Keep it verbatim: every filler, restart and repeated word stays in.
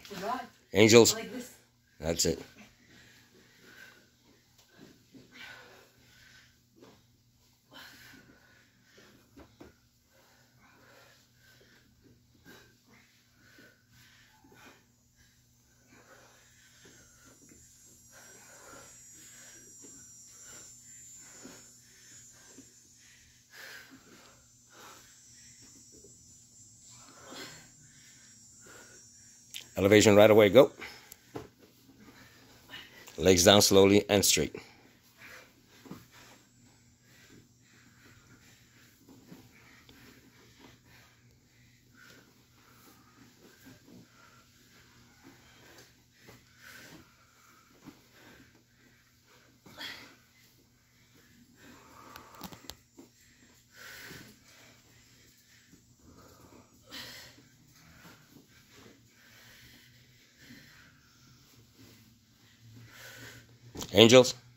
Angels. That's it. Elevation right away, go. Legs down slowly and straight. Angels.